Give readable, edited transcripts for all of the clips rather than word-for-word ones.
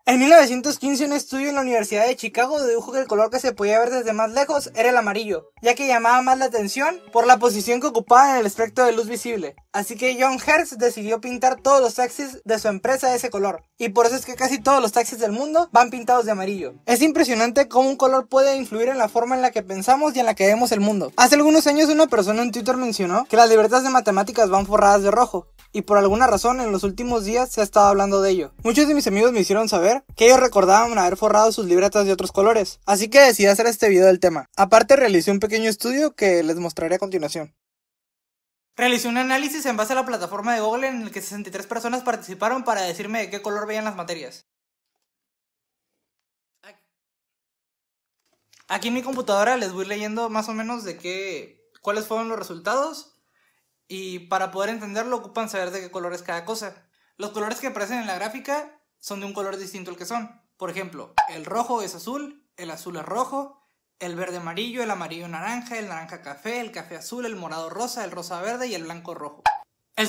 En 1915 un estudio en la Universidad de Chicago dedujo que el color que se podía ver desde más lejos era el amarillo, ya que llamaba más la atención por la posición que ocupaba en el espectro de luz visible. Así que John Hertz decidió pintar todos los taxis de su empresa de ese color, y por eso es que casi todos los taxis del mundo van pintados de amarillo. Es impresionante cómo un color puede influir en la forma en la que pensamos y en la que vemos el mundo. Hace algunos años una persona en Twitter mencionó que las libretas de matemáticas van forradas de rojo, y por alguna razón en los últimos días se ha estado hablando de ello. Muchos de mis amigos me hicieron saber que ellos recordaban haber forrado sus libretas de otros colores, así que decidí hacer este video del tema. Aparte realicé un pequeño estudio que les mostraré a continuación. Realicé un análisis en base a la plataforma de Google en el que 63 personas participaron para decirme de qué color veían las materias. Aquí en mi computadora les voy leyendo más o menos cuáles fueron los resultados. Y para poder entenderlo ocupan saber de qué color es cada cosa. Los colores que aparecen en la gráfica son de un color distinto al que son. Por ejemplo, el rojo es azul, el azul es rojo, el verde amarillo, el amarillo naranja, el naranja café, el café azul, el morado rosa, el rosa verde y el blanco rojo. El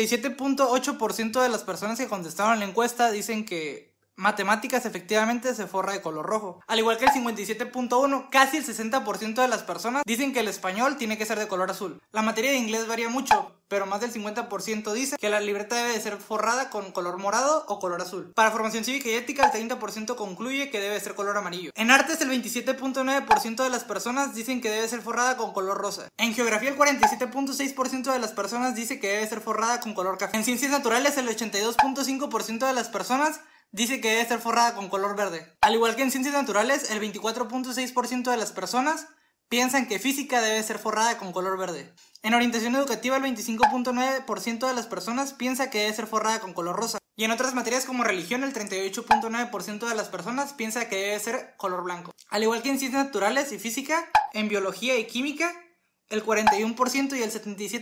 77.8% de las personas que contestaron la encuesta dicen que matemáticas efectivamente se forra de color rojo. Al igual que el 57.1%, casi el 60% de las personas dicen que el español tiene que ser de color azul. La materia de inglés varía mucho, pero más del 50% dice que la libreta debe de ser forrada con color morado o color azul. Para formación cívica y ética, el 30% concluye que debe de ser color amarillo. En artes, el 27.9% de las personas dicen que debe ser forrada con color rosa. En geografía, el 47.6% de las personas dice que debe ser forrada con color café. En ciencias naturales, el 82.5% de las personas dice que debe ser forrada con color verde. Al igual que en ciencias naturales, el 24.6% de las personas piensan que física debe ser forrada con color verde. En orientación educativa, el 25.9% de las personas piensa que debe ser forrada con color rosa. Y en otras materias como religión, el 38.9% de las personas piensa que debe ser color blanco. Al igual que en ciencias naturales y física, en biología y química, el 41% y el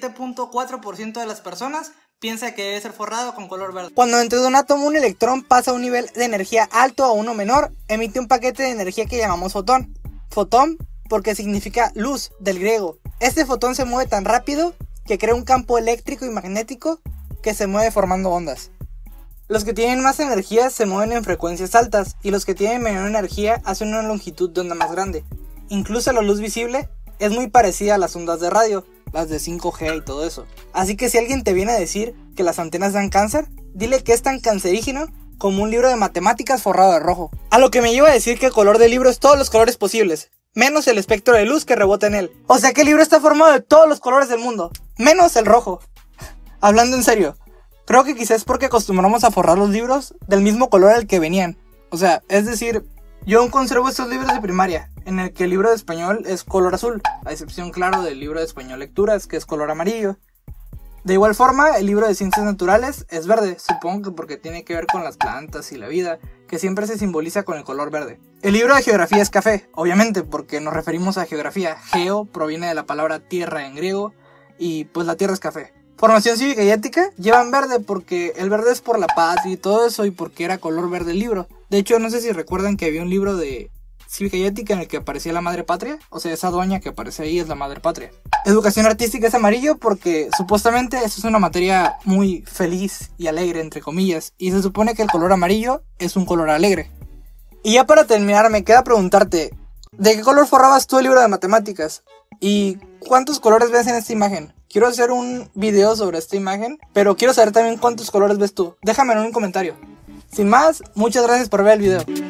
77.4% de las personas piensa que debe ser forrado con color verde. Cuando dentro de un átomo un electrón pasa a un nivel de energía alto a uno menor, emite un paquete de energía que llamamos fotón. Fotón porque significa luz, del griego. Este fotón se mueve tan rápido que crea un campo eléctrico y magnético que se mueve formando ondas. Los que tienen más energía se mueven en frecuencias altas y los que tienen menor energía hacen una longitud de onda más grande. Incluso la luz visible es muy parecida a las ondas de radio, las de 5G y todo eso. Así que si alguien te viene a decir que las antenas dan cáncer, dile que es tan cancerígeno como un libro de matemáticas forrado de rojo. A lo que me lleva a decir que el color del libro es todos los colores posibles, menos el espectro de luz que rebota en él. O sea que el libro está formado de todos los colores del mundo, menos el rojo. Hablando en serio, creo que quizás es porque acostumbramos a forrar los libros del mismo color al que venían. O sea, es decir, yo aún conservo estos libros de primaria, en el que el libro de español es color azul, a excepción claro del libro de español lecturas, que es color amarillo. De igual forma, el libro de ciencias naturales es verde, supongo que porque tiene que ver con las plantas y la vida, que siempre se simboliza con el color verde. El libro de geografía es café, obviamente, porque nos referimos a geografía. Geo proviene de la palabra tierra en griego, y pues la tierra es café. Formación cívica y ética llevan verde porque el verde es por la paz y todo eso, y porque era color verde el libro. De hecho, no sé si recuerdan que había un libro de cívica y ética en el que aparecía la madre patria. O sea, esa doña que aparece ahí es la madre patria. Educación artística es amarillo porque supuestamente eso es una materia muy feliz y alegre, entre comillas, y se supone que el color amarillo es un color alegre. Y ya para terminar me queda preguntarte, ¿de qué color forrabas tú el libro de matemáticas? ¿Y cuántos colores ves en esta imagen? Quiero hacer un video sobre esta imagen, pero quiero saber también cuántos colores ves tú. Déjamelo en un comentario. Sin más, muchas gracias por ver el video.